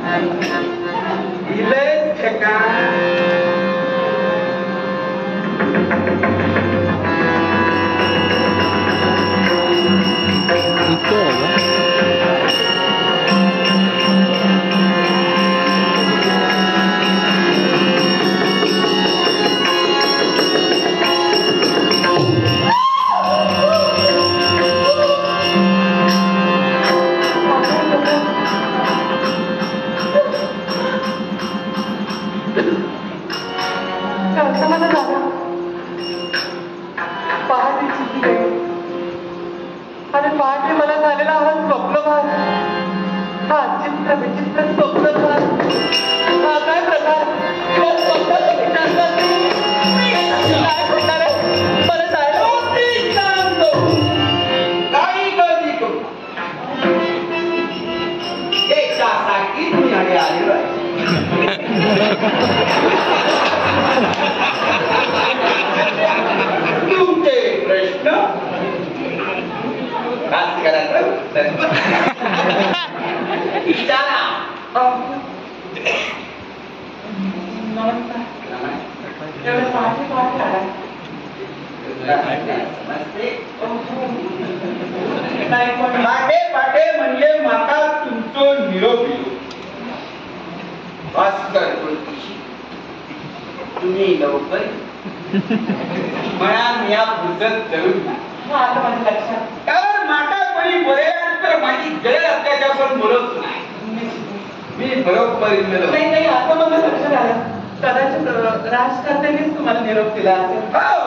इलेच ठेका तुमचे प्रश्न पाटे पाटे म्हणजे माता तुमचो निरोप भास्कर तुम्ही लवकर म्हणा मी या पुढचं जरूर कारण माता कोणी बऱ्यानंतर माझी गरज असल्याच्या पण बोलत नाही मी बरोबर नाही नाही आता मला लक्षात आलं कदाचित राजकर्त्यांनीच तुम्हाला निरोप दिला असेल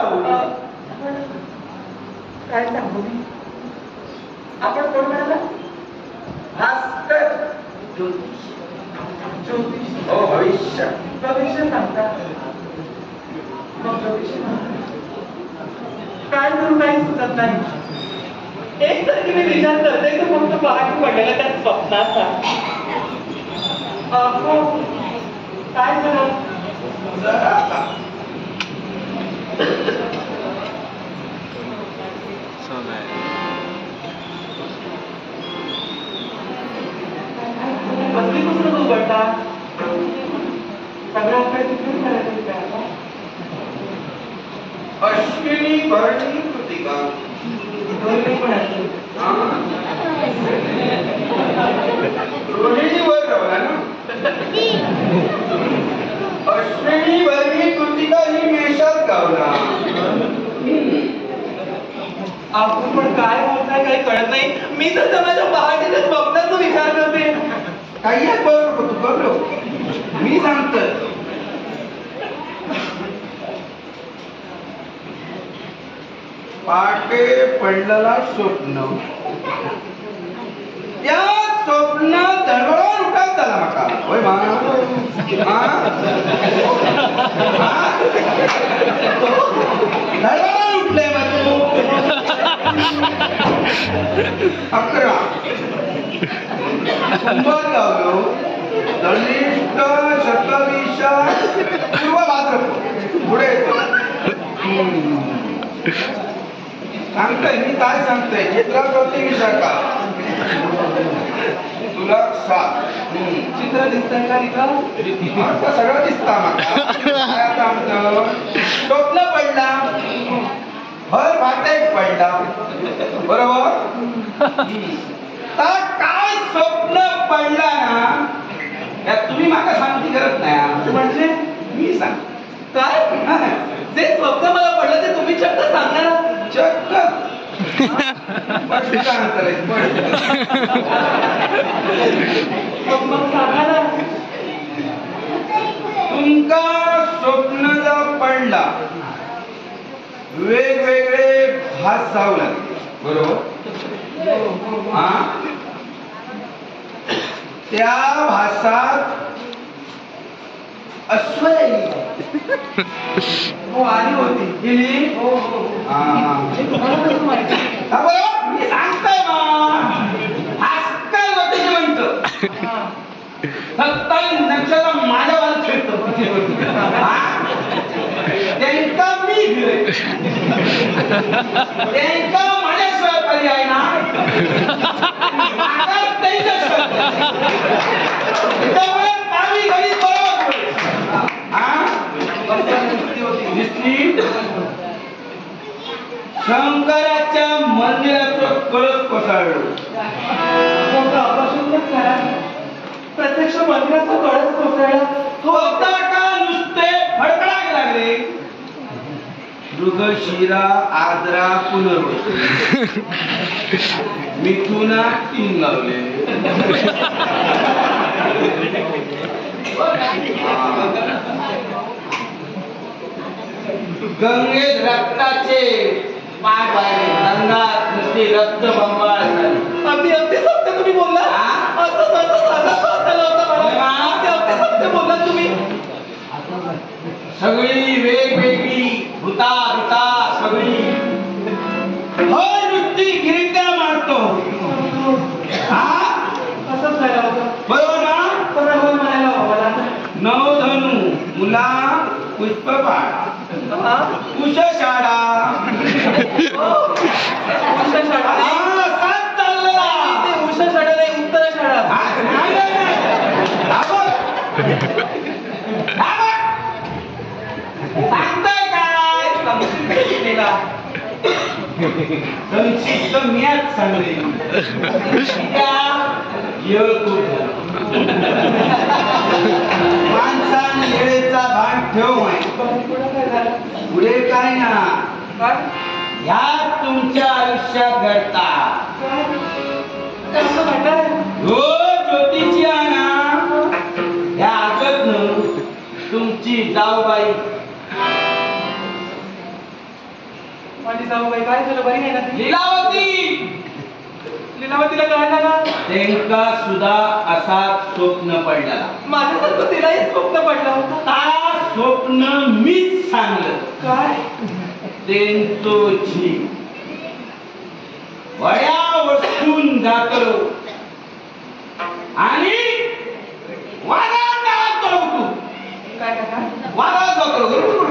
काय सांगू मी आपण कोण म्हणाला भास्कर ज्योतिष हो भविष्य भविष्य सांगता मग ज्योतिष काय करू काही सुचत नाही एक तर मी विचार करते तर फक्त पहाटे पडलेला त्या स्वप्नाचा काय झालं कसली पुस्तक उघडता सगळं आपल्या तिथून करायचं अश्विनी भरणी कृतिका रोहिणीवर राहला ना अश्विनी भरणी कृतिका ही मेषात गावला आपण पण काय बोलताय काही कळत नाही मी तर माझ्या पहाटेच्या स्वप्नाचा विचार करते काही बरोबर तू बरोबर मी सांगतोय पाटे पडलेला स्वप्न त्या स्वप्न दरबार उठात झाला माका होय दरबार उठले मग तू 11 कुंभार गावलो धनिष्ठ शतविशा पूर्व भाद्रपद पुढे येतो सांगतोय मी काय सांगतोय चित्राप्रती विशाखा तुला 7 चित्र दिसतंय का तिथं सगळं दिसता माका स्वप्न पडला भर भाटेक पडला बरोबर तर काय स्वप्न पडला ना यात तुम्ही माका सांगती करत नाही म्हणजे मी सांग काय ते स्वप्न मला पडलं ते तुम्ही चक्क सांगणार चक्क मग सांगा ना तुमका स्वप्न जर पडला वेगवेगळे भास जाऊ लागले बरोबर हा त्या भासात अश्वरी हो आली होती गेली हो हो मी सांगताय भास्कर होते म्हणतो सत्तावीस नक्षत्र माझ्यावर खेळतो त्यांचा मी त्यांचा माझ्याशिवाय पर्याय ना त्यामुळे गावी घरी बरोबर हा दिसली शंकराच्या मंदिराचं कळस कोसळलं. प्रत्यक्ष मंदिराचा कळस कोसळला होता का नुसते फडकडायला लागले. मृगशिरा आद्रा पुनर्वसन मिथुना 3 लावले. गंगेत रक्ताचे पाठ वाहिले. गंगात नुसती रक्त बंबाळ झाली. अगदी अगदी सत्य तुम्ही बोलला. असं सत्य बोलला तुम्ही. सगळी वेगवेगळी भूता भूता सगळी हो नुसती गिरिट्या मारतो. असंच झालं होतं बरोबर ना. बरोबर म्हणायला हवं मला. नवधनु मुला पुष्पपाळा उषशाळा सात चाललेला ते उषा शाळा नाही उत्तर शाळा. सांगताय काय संक्षिप्त मीच सांगले. माणसान वेळेचा भान ठेव. पुढे काय ना ह्या तुमच्या आयुष्यात घडतात. हो ज्योतिषी ना ह्या आगत तुमची जाऊबाई माझी जाऊबाई काय झालं बरी नाही ना ती? लीलावती. लीलावतीला काय झालं? त्यांका सुद्धा असा स्वप्न पडला. माझ्यासारखं तिलाही स्वप्न पडलं होतं. ता स्वप्न मीच सांगलं. काय? त्यांचो जीव वड्या वस्तून जातलो आणि वारा जातो. काय काय वारा जातो.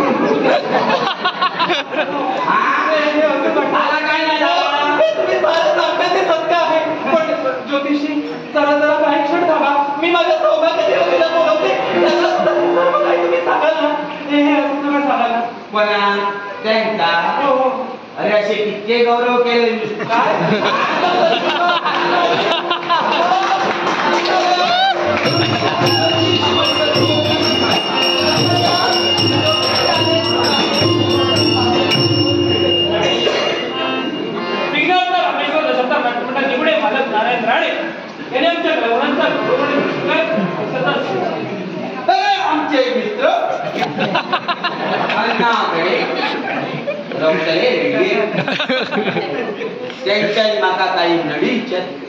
मला काय नाही झालं. तुम्ही सारं सांगता ते सत्य आहे. पण ज्योतिषी जरा जरा काही क्षण थांबा. मी माझ्या सौभाग्य देवतेला बोलवते. त्यांना सर्व काही तुम्ही सांगाल ना. हे असं सगळं सांगाल ना. पण त्यांचा हो हो. अरे असे कितके गौरव केले. काय नारायण राणे यांनी आमच्या आमचे मित्र त्यांच्याही माका काही नडी.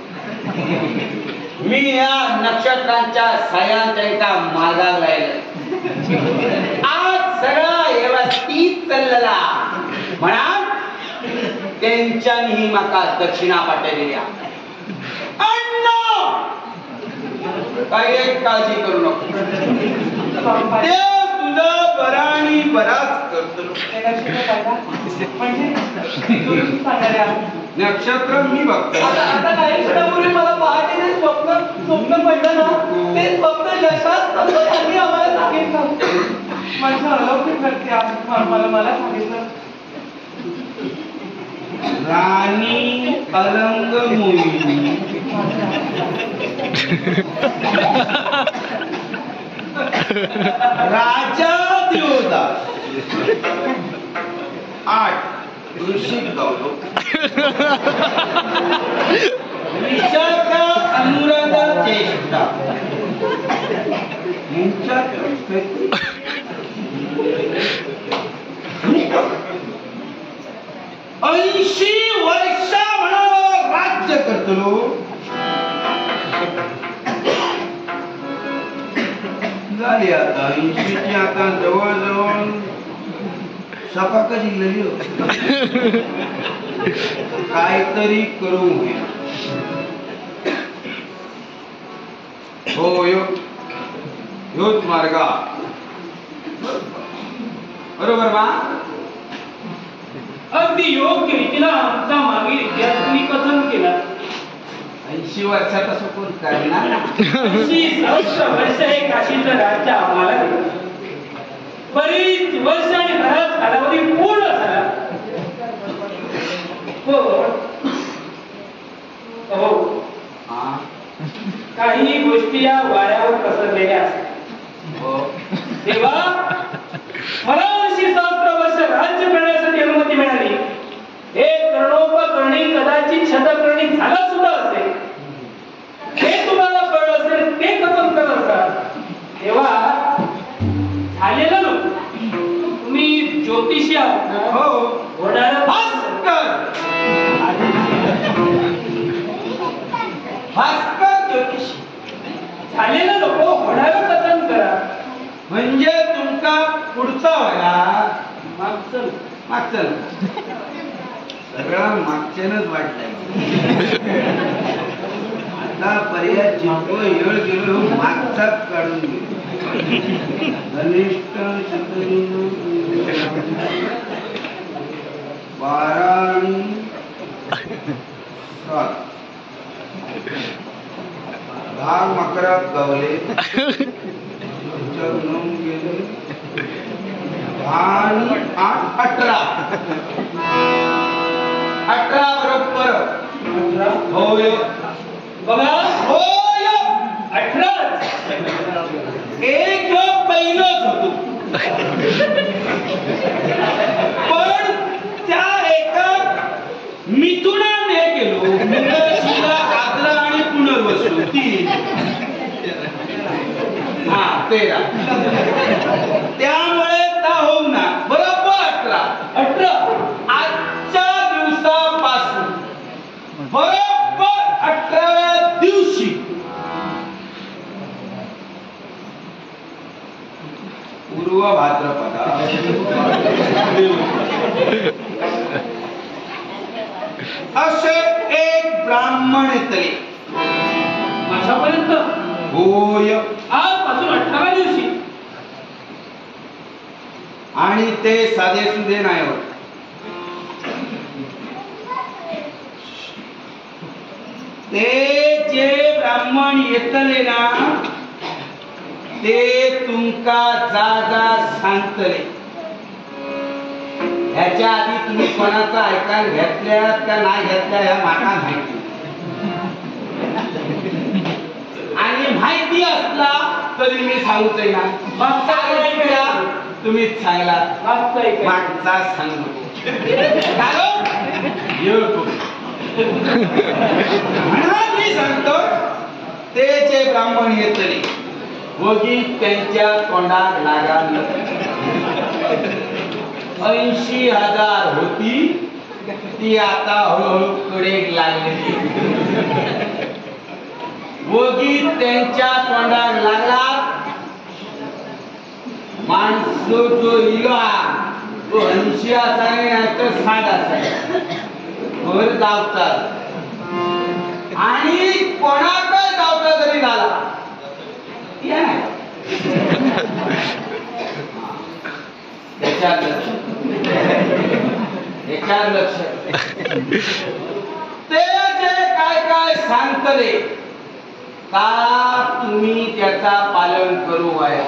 मी या नक्षत्रांच्या सह्यान त्यांचा मार्गाला राहिला. आज सगळा व्यवस्थित चाललेला म्हणा त्यांच्यानी माका दक्षिणा पाठवलेल्या. काही एक काळजी करू नको. ते तुझं बरा आणि बराच करतो. नक्षत्र मी बघतो. आता काही क्षणापूर्वी मला पहाटे स्वप्न पडलं ना ते स्वप्न यशात त्यांनी आम्हाला सांगितलं. माझं अलौकिक करते मला सांगितलं. राणी अलंग मोहिनी राजा देवदास 8 ऋषिक गौरव विशाखा अनुराधा चेष्टा ऐंशी वर्षा म्हणावं राज्य करतलो. झाली आता 80ची आता जवळजवळ सपाक जिल्ह्याली काहीतरी करू. हो योच मार्गा बरोबर मा. अगदी योग्य रीतीला आमचा मागील इतिहास तुम्ही कथन केला. 80 80 वर्षापासून कोण करणार ना? 80 सहस्र वर्ष हे काशीचं राज्य आम्हाला दिलं. बरीच वर्ष आणि बराच कालावधी पूर्ण झाला. हो, हा, काही गोष्टी या वाऱ्यावर पसरलेल्या असतात. हो. तेव्हा मला 80 सहस्र वर्ष राज्य करण्यासाठी अनुमती मिळाली. हे कर्णोपकर्णी कदाचित शतकर्णी झाला सुद्धा असेल. हे तुम्हाला कळलं असेल, ते कथन करत असाल. तेव्हा झालेलं नको. तुम्ही ज्योतिषी आहात ना? हो. होणारं भास्कर ज्योतिषी झालेलं नको, होणारं कथन करा. म्हणजे तुमका पुढचा वया मागचं मागचं सगळं मागच्यानच वाटलंय. आता पर्याय जिंको येळ गेलो मागचाच काढून गेलो. घनिष्ठ 12 आणि 7 10 मकरात गावले. 9 गेले 10 आणि 8 18 18 बरोबर. होय बघा, होय 18 एक पहिलंच होतो. पण त्या एका मिथुनाने केलो. मिथुनाशीला आद्रा आणि पुनर्वसू 3. हा 13. त्यामुळे ता होऊ ना बरोबर 18. आजच्या दिवसापासून बरोबर 18व्या दिवशी पूर्व भाद्रपदा असे एक ब्राह्मण येतले माझ्यापर्यंत. होय. आजपासून 18व्या दिवशी. आणि ते साधे सुधे नाही होत. ते जे ब्राह्मण येतले ना ते तुमका जा जा सांगतले. ह्याच्या आधी तुम्ही कोणाचा ऐकायला घेतल्या का नाही घेतल्या ह्या माका माहिती. आणि माहिती असला तरी मी सांगतोय ना. मागचा ऐकला तुम्हीच सांगला. मागचा सांगू मी सांगतो. ते जे ब्राह्मण येतले वगी त्यांच्या तोंडात लागाल 80,000 होती ती आता हळूहळू कडेक लागली. वगी त्यांच्या तोंडात लागला. माणसं जो इला तो 80 असाय नाहीतर 60 असाय वर जावतात. आणि कोणाकडे जावता जरी झाला त्याच्यात लक्ष. ते जे काय काय सांगतले का तुम्ही त्याचा पालन करू वया.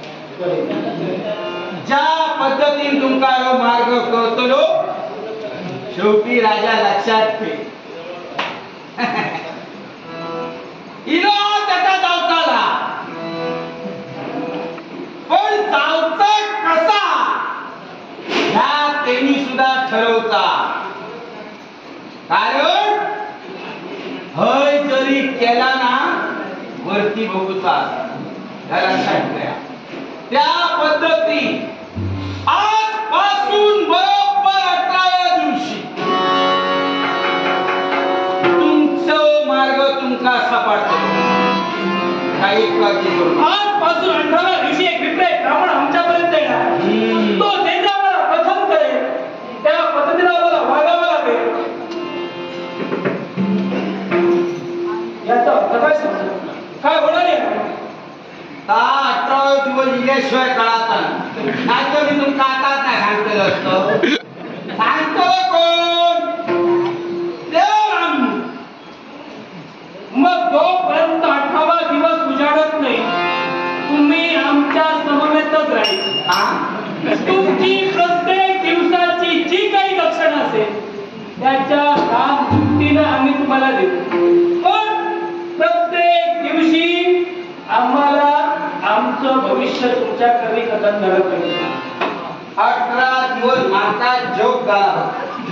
ज्या पद्धतीने तुमका मार्ग कळतलो शेवटी राजा लक्षात ठेव. इलो त्याचा जावताला पण जावता कसा ह्या त्यांनी सुद्धा ठरवता. कारण हय जरी केला ना वरती बघूचा लक्षात ठेवा. त्या पद्धती आजपासून बरोबर 18व्या दिवशी तुमचं मार्ग तुमका सापडतो. काही काळजी करू नका. आजपासून 18व्या दिवशी एक विप्रेत ब्राह्मण आमच्यापर्यंत येणार. तो जे आम्हाला प्रथम करेल त्या पद्धतीने आम्हाला वागावं लागेल. याचा अर्थ काय समजलं? काय होणार आहे? 18 दिवस इल्याशिवाय कळत नाही तर मी तुमका आताच नाही सांगतेलं असतं. सांगतो कोण? देव. मग ठिकाणी तुमची प्रत्येक दिवसाची जी काही लक्षणं असेल त्याच्या काम दुपटीनं आम्ही तुम्हाला देतो. पण प्रत्येक दिवशी आम्हाला आमचं भविष्य तुमच्या कधी कथन करत नाही. 18 दिवस माझा जोक गाळा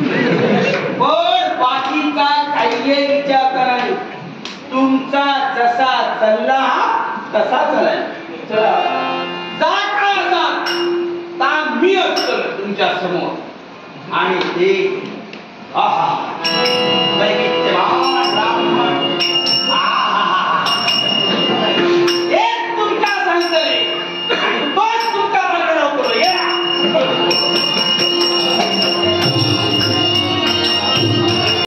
पण बाकीचा काही विचार करा नाही. तुमचा जसा चालला तसा चालाय. जा का मी असतो तुमच्या समोर आणि ते आहा